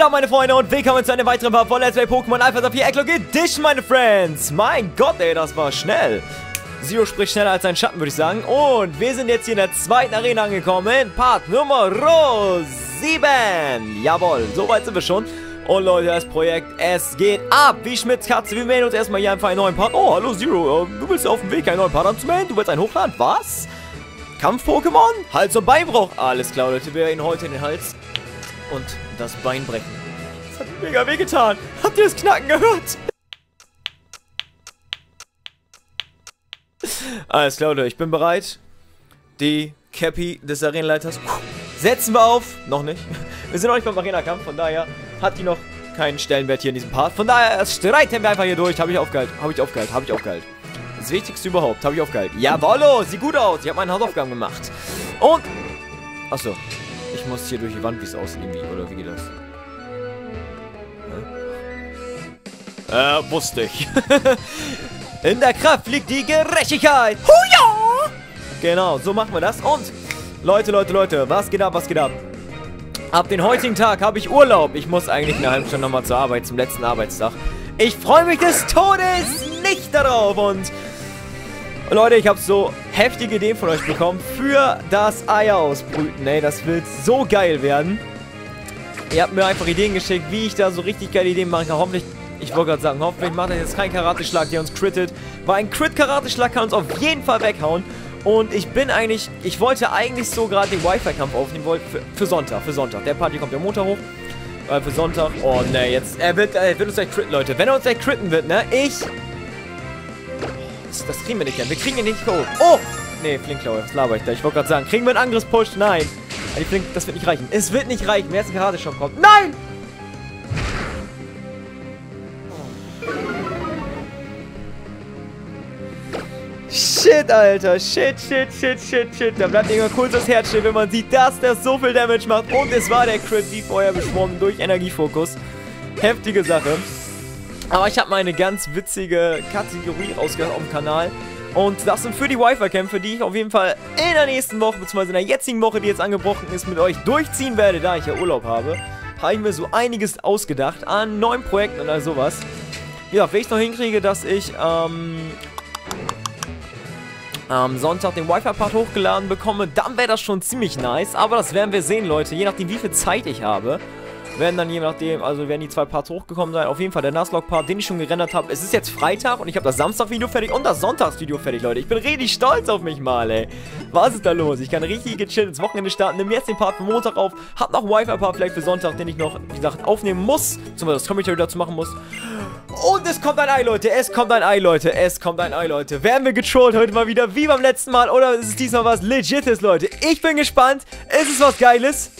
geht ab, meine Freunde, und willkommen zu einem weiteren Part von Let's Play Pokémon Alpha Saphir Eclog Edition, meine Friends. Mein Gott, ey, das war schnell. Zero spricht schneller als sein Schatten, würde ich sagen. Und wir sind jetzt hier in der zweiten Arena angekommen. Part Nummer 7. Jawohl, so weit sind wir schon. Und Leute, das Projekt, es geht ab wie Schmitz Katze. Wir melden uns erstmal hier einfach einen neuen Part. Oh, hallo Zero, du willst auf dem Weg einen neuen Part anzumelden? Du willst einen hochladen? Was? Kampf-Pokémon? Hals- und Beinbruch. Alles klar, Leute, wir werden heute in den Hals und das Bein brechen. Das hat mega wehgetan. Habt ihr das Knacken gehört? Alles klar, Leute, ich bin bereit. Die Cappy des Arenaleiters setzen wir auf. Noch nicht. Wir sind noch nicht beim Arena-Kampf, von daher hat die noch keinen Stellenwert hier in diesem Part. Von daher streiten wir einfach hier durch. Habe ich aufgehalten. Das Wichtigste überhaupt. Habe ich aufgehalten. Jawollo, sieht gut aus. Ich habe meine Hausaufgaben gemacht. Und... Achso. Ich muss hier durch die Wand, wie es aussieht, irgendwie. Oder wie geht das? Wusste ich. In der Kraft liegt die Gerechtigkeit. Huja! Genau, so machen wir das. Und, Leute, was geht ab, Ab den heutigen Tag habe ich Urlaub. Ich muss eigentlich eine halbe Stunde nochmal zur Arbeit, zum letzten Arbeitstag. Ich freue mich des Todes nicht darauf. Und, Leute, ich habe so heftige Ideen von euch bekommen für das Eier ausbrüten. Ey, das wird so geil werden. Ihr habt mir einfach Ideen geschickt, wie ich da so richtig geile Ideen machen kann. Hoffentlich... Ich wollte gerade sagen, hoffentlich macht er jetzt keinen Karate-Schlag, der uns crittet. Weil ein Crit-Karate-Schlag kann uns auf jeden Fall weghauen. Und ich wollte eigentlich so gerade den Wi-Fi-Kampf aufnehmen, für Sonntag. Der Party kommt ja Montag hoch. Für Sonntag. Oh ne, jetzt, er wird uns gleich critten, Leute. Wenn er uns gleich critten wird, ne, das kriegen wir nicht hin. Wir kriegen ihn nicht hoch. Oh! Ne, Flinkklaue, was laber ich da? Ich wollte gerade sagen, kriegen wir einen Angriffspush? Nein. Das wird nicht reichen. Es wird nicht reichen, wenn jetzt ein Karate-Shop kommt. Nein! Shit, Alter. Shit. Da bleibt irgendwann kurz das Herz stehen, wenn man sieht, dass der so viel Damage macht. Und es war der Crit, wie vorher beschworen, durch Energiefokus. Heftige Sache. Aber ich habe mal eine ganz witzige Kategorie rausgehauen auf dem Kanal. Und das sind für die Wi-Fi-Kämpfe, die ich auf jeden Fall in der nächsten Woche, beziehungsweise in der jetzigen Woche, die jetzt angebrochen ist, mit euch durchziehen werde, da ich ja Urlaub habe. Habe ich mir so einiges ausgedacht an neuen Projekten und all sowas. Ja, wenn ich es noch hinkriege, dass ich, am Sonntag den Wi-Fi-Part hochgeladen bekomme, dann wäre das schon ziemlich nice. Aber das werden wir sehen, Leute. Je nachdem, wie viel Zeit ich habe, werden die 2 Parts hochgekommen sein. Auf jeden Fall der Nuzlocke-Part, den ich schon gerendert habe. Es ist jetzt Freitag und ich habe das Samstag-Video fertig und das Sonntags-Video fertig, Leute. Ich bin richtig stolz auf mich mal, ey. Was ist da los? Ich kann richtig gechillt ins Wochenende starten. Nehme jetzt den Part für Montag auf. Hab noch Wi-Fi-Part vielleicht für Sonntag, den ich noch, wie gesagt, aufnehmen muss. Zumal das Commentary dazu machen muss. Und es kommt ein Ei, Leute. Werden wir getrollt heute mal wieder, wie beim letzten Mal? Oder ist es diesmal was Legites, Leute? Ich bin gespannt. Ist es was Geiles?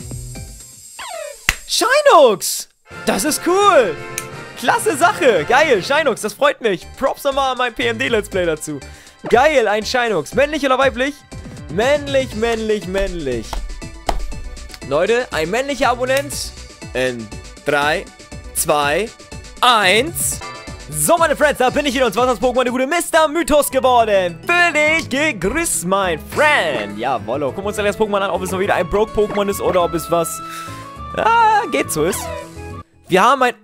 Shinox! Das ist cool! Klasse Sache! Geil, Shinox, das freut mich. Props nochmal an mein PMD-Let's Play dazu. Geil, ein Shinox. Männlich oder weiblich? Männlich. Leute, ein männlicher Abonnent in 3, 2, 1. So, meine Friends, da bin ich wieder und zwar ist das Pokémon der gute Mr. Mythos geworden. Völlig gegrüßt, mein Friend. Jawollo, gucken wir uns das Pokémon an, ob es noch wieder ein Broke-Pokémon ist oder ob es was... geht so ist. Wir haben ein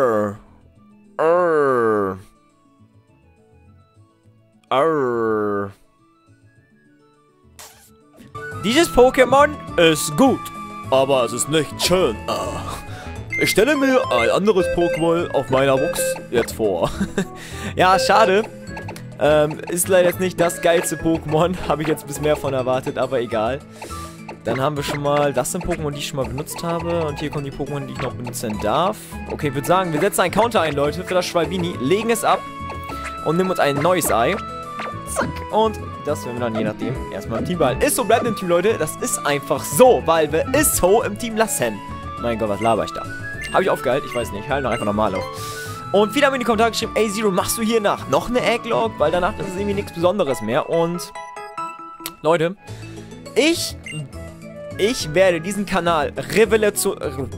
Dieses Pokémon ist gut, aber es ist nicht schön. Ich stelle mir ein anderes Pokémon auf meiner Box jetzt vor. Ja, schade. Ist leider jetzt nicht das geilste Pokémon. Habe ich jetzt ein bisschen mehr von erwartet, aber egal. Dann haben wir schon mal, das sind Pokémon, die ich schon mal benutzt habe. Und hier kommen die Pokémon, die ich noch benutzen darf. Okay, ich würde sagen, wir setzen einen Counter ein, Leute, für das Schwalbini. Legen es ab und nehmen uns ein neues Ei. Zack. Und das werden wir dann je nachdem erstmal im Team behalten. Ist so, bleibt im Team, Leute. Das ist einfach so, weil wir es so im Team lassen. Mein Gott, was laber ich da? Habe ich aufgehalten? Ich weiß nicht. Ich halte noch einfach normal auf. Und wieder haben wir in die Kommentare geschrieben, ey Zero, machst du hier noch eine Egglog? Weil danach ist es irgendwie nichts Besonderes mehr. Und, Leute, ich werde diesen Kanal Wenn ich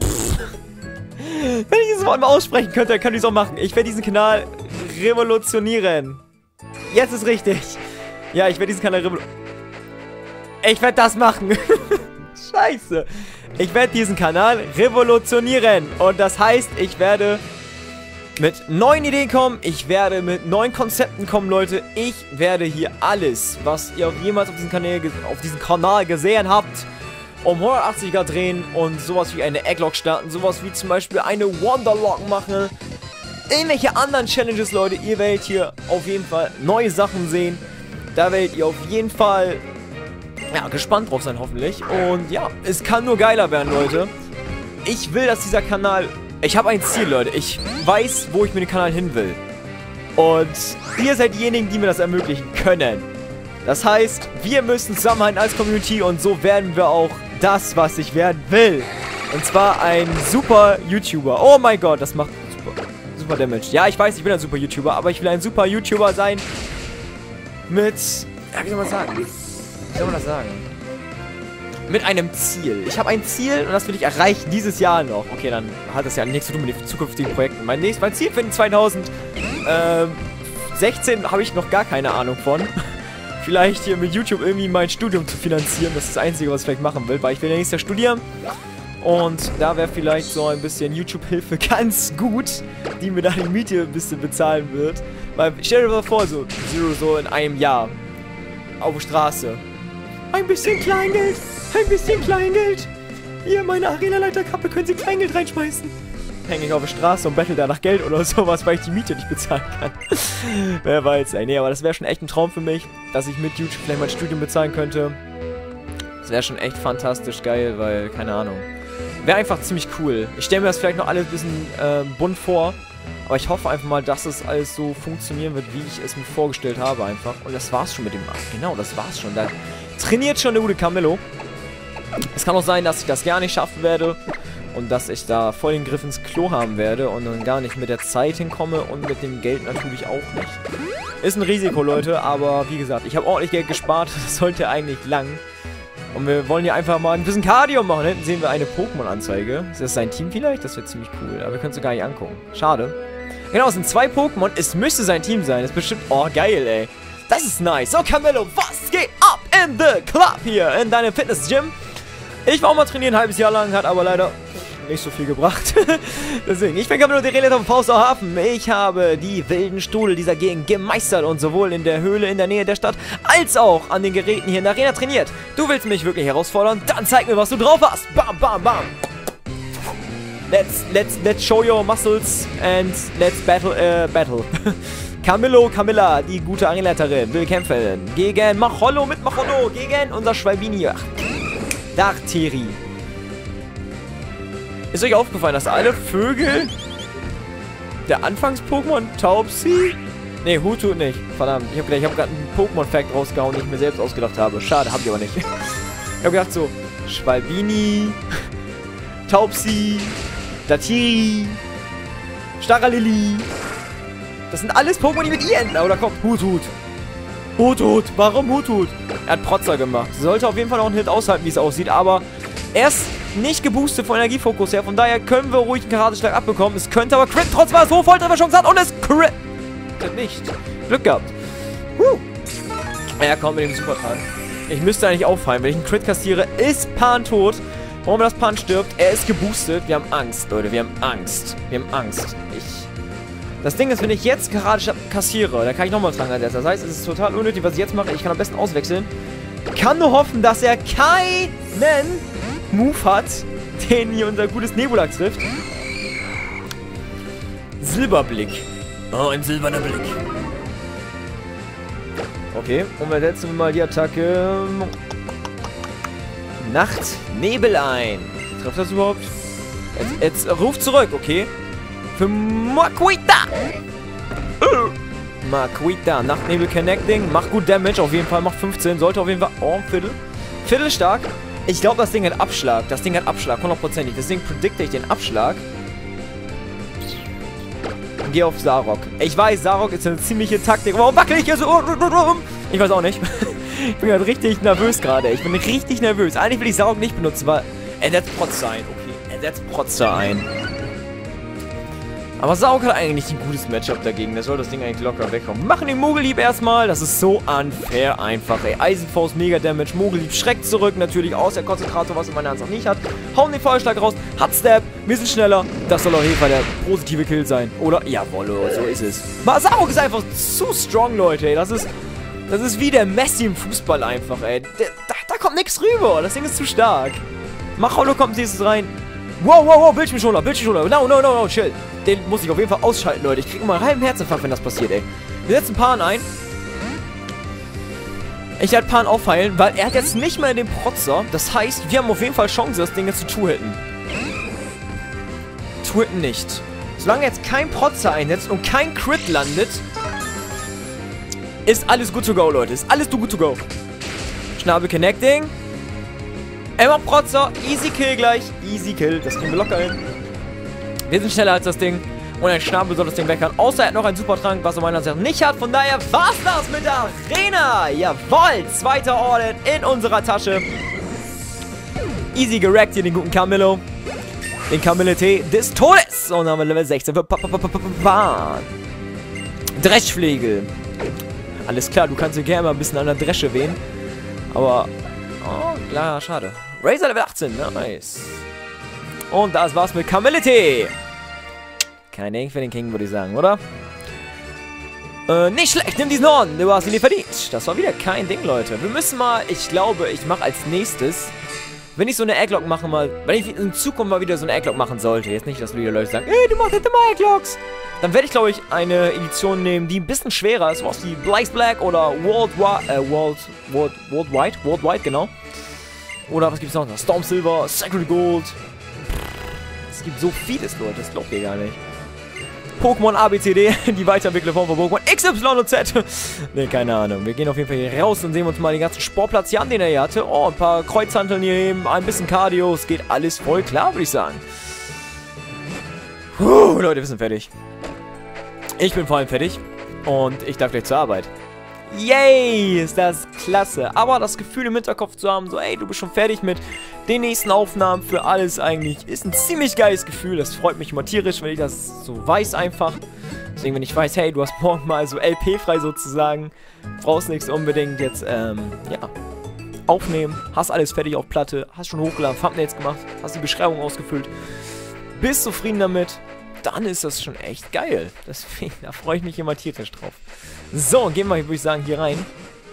dieses Wort mal aussprechen könnte, dann kann ich es auch machen. Ich werde diesen Kanal revolutionieren. Jetzt ist richtig. Ja, ich werde diesen Kanal revolutionieren. Ich werde das machen. Scheiße. Ich werde diesen Kanal revolutionieren. Und das heißt, ich werde mit neuen Ideen kommen. Ich werde mit neuen Konzepten kommen, Leute. Ich werde hier alles, was ihr jemals auf diesem Kanal gesehen habt, um 180 Grad drehen und sowas wie eine Egglog starten. Sowas wie zum Beispiel eine Wonderlog machen. Irgendwelche anderen Challenges, Leute. Ihr werdet hier auf jeden Fall neue Sachen sehen. Da werdet ihr auf jeden Fall gespannt drauf sein, hoffentlich. Und ja, es kann nur geiler werden, Leute. Ich will, dass dieser Kanal... Ich habe ein Ziel, Leute. Ich weiß, wo ich mit dem Kanal hin will. Und ihr seid diejenigen, die mir das ermöglichen können. Das heißt, wir müssen zusammenhalten als Community und so werden wir auch das, was ich werden will. Und zwar ein super YouTuber. Oh mein Gott, das macht super Damage. Ja, ich weiß, ich bin ein super YouTuber, aber ich will ein super YouTuber sein mit... Ja, wie soll man sagen? Wie soll man das sagen? Mit einem Ziel. Ich habe ein Ziel und das will ich erreichen dieses Jahr noch. Okay, dann hat das ja nichts zu tun mit den zukünftigen Projekten. Mein Ziel für den 2016 habe ich noch gar keine Ahnung von. Vielleicht hier mit YouTube irgendwie mein Studium zu finanzieren. Das ist das Einzige, was ich vielleicht machen will, weil ich will ja nächstes Jahr studieren. Und da wäre vielleicht so ein bisschen YouTube-Hilfe ganz gut, die mir da die Miete ein bisschen bezahlen wird. Weil, stell dir mal vor, so in einem Jahr auf der Straße. Ein bisschen Kleingeld, ein bisschen Kleingeld. Hier, meine Arena-Leiterkappe, können Sie Kleingeld reinschmeißen? Hänge ich auf der Straße und bettel da nach Geld oder sowas, weil ich die Miete nicht bezahlen kann. Wer weiß, ey. Nee, aber das wäre schon echt ein Traum für mich, dass ich mit YouTube vielleicht mein Studium bezahlen könnte. Das wäre schon echt fantastisch geil, weil, keine Ahnung. Wäre einfach ziemlich cool. Ich stelle mir das vielleicht noch alles ein bisschen bunt vor. Aber ich hoffe einfach mal, dass es alles so funktionieren wird, wie ich es mir vorgestellt habe einfach. Und das war's schon mit dem... Genau, das war's schon. Da trainiert schon der gute Camillo. Es kann auch sein, dass ich das gar nicht schaffen werde. Und dass ich da voll den Griff ins Klo haben werde. Und dann gar nicht mit der Zeit hinkomme. Und mit dem Geld natürlich auch nicht. Ist ein Risiko, Leute. Aber wie gesagt, ich habe ordentlich Geld gespart. Das sollte eigentlich lang. Und wir wollen hier einfach mal ein bisschen Cardio machen. Hinten sehen wir eine Pokémon-Anzeige. Ist das sein Team vielleicht? Das wäre ziemlich cool. Aber wir können es gar nicht angucken. Schade. Genau, es sind 2 Pokémon. Es müsste sein Team sein. Das ist bestimmt... Oh, geil, ey. Das ist nice. So, Camillo, was geht ab in the club hier in deinem Fitness-Gym? Ich war auch mal trainieren, ein halbes Jahr lang. Hat aber leider nicht so viel gebracht. Deswegen, ich bin Camillo, der Relator vom Faustauer Hafen. Ich habe die wilden Strudel dieser Gegend gemeistert und sowohl in der Höhle in der Nähe der Stadt, als auch an den Geräten hier in der Arena trainiert. Du willst mich wirklich herausfordern? Dann zeig mir, was du drauf hast. Bam, bam, bam. Let's show your muscles and let's battle. Camilla, die gute Arenaleiterin, will kämpfen gegen Machollo gegen unser Schwalbini. Darteri. Ist euch aufgefallen, dass alle Vögel der Anfangs-Pokémon Taubsi? Ne, Hutu nicht. Verdammt, ich hab gerade einen Pokémon-Fact rausgehauen, den ich mir selbst ausgedacht habe. Schade, hab ich aber nicht. Ich hab gedacht so, Schwalbini, Taubsi, Darteri, Staralili. Das sind alles Pokémon, die mit I enden. Oder kommt Hutut. Warum Hutut? Er hat Protzer gemacht. Sollte auf jeden Fall noch einen Hit aushalten, wie es aussieht. Aber er ist nicht geboostet von Energiefokus her. Von daher können wir ruhig einen Karateschlag abbekommen. Es könnte aber Crit, trotzdem war es hoch, Volltreffer-Chance hat und es Crit. Nicht. Glück gehabt. Ja, komm mit dem Supertrank. Ich müsste eigentlich auffallen. Wenn ich einen Crit kassiere, ist Pan tot. Warum das Pan stirbt? Er ist geboostet. Wir haben Angst, Leute. Wir haben Angst. Das Ding ist, wenn ich jetzt Karate kassiere, dann kann ich nochmal tragen als erstes. Das heißt, es ist total unnötig, was ich jetzt mache. Ich kann am besten auswechseln. Kann nur hoffen, dass er keinen Move hat, den hier unser gutes Nebula trifft. Silberblick. Oh, ein silberner Blick. Okay, und wir setzen mal die Attacke Nachtnebel ein. Trifft das überhaupt? Jetzt ruft zurück, okay. Für Makuita. Makuita. Nachtnebel Connecting. Macht gut Damage auf jeden Fall. Macht 15. Sollte auf jeden Fall... Oh, Viertel. Viertel stark. Ich glaube, das Ding hat Abschlag. Das Ding hat Abschlag. 100%. Deswegen predikte ich den Abschlag. Und gehe auf Zarok. Ich weiß, Zarok ist eine ziemliche Taktik. Warum wackel ich hier so? Ich weiß auch nicht. Ich bin gerade richtig nervös gerade. Ich bin richtig nervös. Eigentlich will ich Zarok nicht benutzen, weil... Er setzt Protzer ein. Okay. Er setzt Protzer ein. Aber Saug hat eigentlich ein gutes Matchup dagegen. Der soll das Ding eigentlich locker wegkommen. Wir machen den Mogelhieb erstmal. Das ist so unfair einfach, ey. Eisenfaust, Mega Damage. Mogelhieb schreckt zurück. Natürlich aus der Konzentrator, was er meiner Ansicht nach nicht hat. Hauen den Feuerschlag raus. Hat Stab. Wir sind schneller. Das soll auf jeden Fall der positive Kill sein. Oder? Jawohl, so ist es. Saug ist einfach zu strong, Leute, ey. Das ist wie der Messi im Fußball einfach, ey. Da kommt nichts rüber. Das Ding ist zu stark. Macholo kommt nächstes rein. Wow, Bildschirmschoner. No, chill. Den muss ich auf jeden Fall ausschalten, Leute. Ich kriege immer einen halben Herzinfarkt, wenn das passiert, ey. Wir setzen Pan ein. Ich werde Pan aufheilen, weil er hat jetzt nicht mehr den Protzer. Das heißt, wir haben auf jeden Fall Chance, das Ding jetzt zu two-hitten. Two-hitten nicht. Solange jetzt kein Protzer einsetzt und kein Crit landet, ist alles good to go, Leute. Ist alles good to go. Schnabel Connecting. Emma Protzer. Easy Kill gleich. Easy Kill. Das kriegen wir locker hin. Wir sind schneller als das Ding. Und ein Schnabel soll das Ding weghauen. Außer er hat noch einen Supertrank, was er meiner Ansicht nach nicht hat. Von daher war's das mit der Arena. Jawohl. Zweiter Orden in unserer Tasche. Easy gerackt hier den guten Camillo. Den Camillo-T des Todes. Und dann haben wir Level 16 für Pan. Dreschflegel. Alles klar, du kannst dir gerne mal ein bisschen an der Dresche wehen. Aber, oh, klar, schade. Razor Level 18, nice. Und das war's mit Camillo-T. Kein Ding für den King, würde ich sagen, oder? Nicht schlecht, nimm diesen Horn. Du hast ihn dir verdient. Das war wieder kein Ding, Leute. Wir müssen mal, ich glaube, ich mache als nächstes, wenn ich so eine Egglog mache mal, wenn ich in Zukunft mal wieder so eine Egglog machen sollte, jetzt nicht, dass wieder Leute sagen, ey, du machst jetzt immer Egglogs, dann werde ich, glaube ich, eine Edition nehmen, die ein bisschen schwerer ist, sowas wie Blaze Black oder Worldwide, genau. Oder was gibt's noch? Storm Silver, Sacred Gold. Es gibt so vieles, Leute, das glaubt ihr gar nicht. Pokémon ABCD, die weiterentwickelte Form von Pokémon XY und Z. Ne, keine Ahnung. Wir gehen auf jeden Fall hier raus und sehen uns mal den ganzen Sportplatz hier an, den er hier hatte. Oh, ein paar Kreuzhanteln hier nehmen, ein bisschen Cardio. Es geht alles voll klar, würde ich sagen. Leute, wir sind fertig. Ich bin vor allem fertig. Und ich darf gleich zur Arbeit. Yay, ist das klasse. Aber das Gefühl im Hinterkopf zu haben, so, ey, du bist schon fertig mit den nächsten Aufnahmen für alles eigentlich, ist ein ziemlich geiles Gefühl. Das freut mich immer tierisch, wenn ich das so weiß einfach. Deswegen, wenn ich weiß, hey, du hast morgen mal so LP-frei sozusagen, brauchst nichts unbedingt jetzt, ja, aufnehmen, hast alles fertig auf Platte, hast schon hochgeladen, Thumbnails gemacht, hast die Beschreibung ausgefüllt, bist zufrieden damit, dann ist das schon echt geil. Deswegen, da freue ich mich immer tierisch drauf. So, gehen wir, würde ich sagen, hier rein.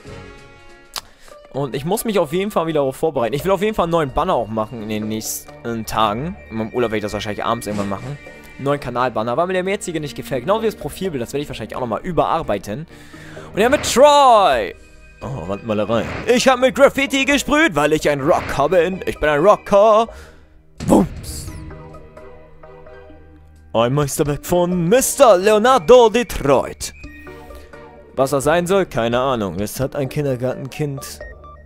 Und ich muss mich auf jeden Fall wieder darauf vorbereiten. Ich will auf jeden Fall einen neuen Banner auch machen in den nächsten Tagen. In meinem Urlaub werde ich das wahrscheinlich abends irgendwann machen. Einen neuen Kanalbanner, weil mir der jetzige nicht gefällt. Genau wie das Profilbild, das werde ich wahrscheinlich auch nochmal überarbeiten. Und ja, mit Troy! Oh, Wandmalerei. Ich habe mit Graffiti gesprüht, weil ich ein Rocker bin. Ich bin ein Rocker. Bums. Ein Meisterwerk von Mr. Leonardo Detroit. Was das sein soll, keine Ahnung. Es hat ein Kindergartenkind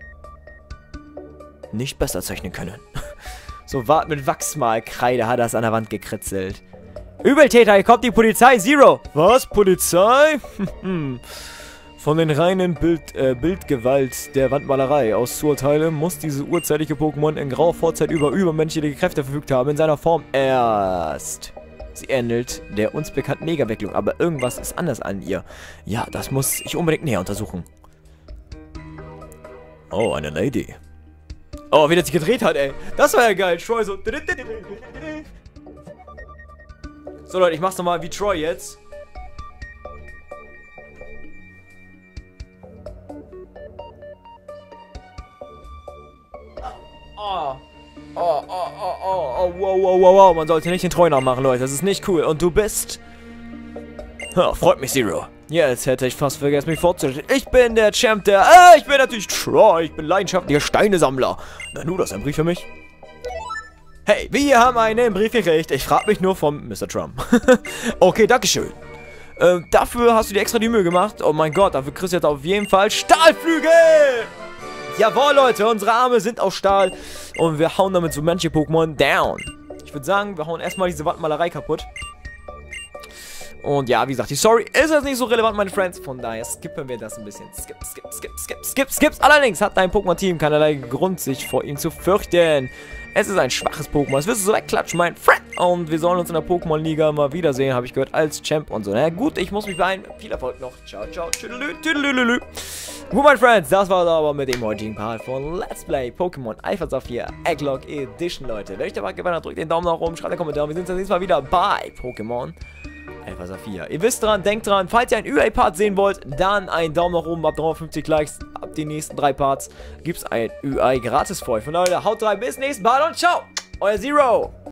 nicht besser zeichnen können. So, mit Wachsmalkreide hat er es an der Wand gekritzelt. Übeltäter, hier kommt die Polizei, Zero. Was, Polizei? Von den reinen Bildgewalt der Wandmalerei aus zu urteilen, muss diese urzeitliche Pokémon in grauer Vorzeit über übermenschliche Kräfte verfügt haben, in seiner Form erst. Sie ähnelt der uns bekannten Mega-Wecklung, aber irgendwas ist anders an ihr. Ja, das muss ich unbedingt näher untersuchen. Oh, eine Lady. Oh, wie der sich gedreht hat, ey. Das war ja geil. Troy so. So, Leute, ich mach's nochmal wie Troy jetzt. Wow. Man sollte nicht den Treu nachmachen, Leute. Das ist nicht cool. Und du bist... Oh, freut mich, Zero. Jetzt hätte ich fast vergessen, mich vorzustellen. Ich bin der Champ der... ich bin natürlich Troy. Ich bin leidenschaftlicher Steinesammler. Na nu, das ist ein Brief für mich. Hey, wir haben einen Brief gekriegt. Ich frage mich nur vom Mr. Trump. Okay, dankeschön. Dafür hast du dir extra die Mühe gemacht. Oh mein Gott, dafür kriegst du jetzt auf jeden Fall Stahlflügel. Jawohl, Leute, unsere Arme sind aus Stahl und wir hauen damit so manche Pokémon down. Ich würde sagen, wir hauen erstmal diese Wandmalerei kaputt. Und ja, wie gesagt, die Story ist jetzt nicht so relevant, meine Friends. Von daher skippen wir das ein bisschen. Skips. Allerdings hat dein Pokémon-Team keinerlei Grund, sich vor ihm zu fürchten. Es ist ein schwaches Pokémon. Das wirst du so wegklatschen, mein Friend. Und wir sollen uns in der Pokémon-Liga mal wiedersehen, habe ich gehört, als Champ und so. Na gut, ich muss mich beeilen. Viel Erfolg noch. Ciao, ciao. Tüdelü. Gut, mein Friends, das war es aber mit dem heutigen Part von Let's Play Pokémon Alpha Saphir Egglocke Edition, Leute. Wenn euch der Part gefallen hat, drückt den Daumen nach oben, schreibt einen Kommentar. Wir sehen uns das nächste Mal wieder bei Pokémon Alpha Saphir. Ihr wisst dran, denkt dran, falls ihr einen UA-Part sehen wollt, dann einen Daumen nach oben, ab 350 Likes, ab den nächsten 3 Parts gibt es ein UA gratis für euch. Von daher, haut rein, bis nächsten Mal und ciao, euer Zero.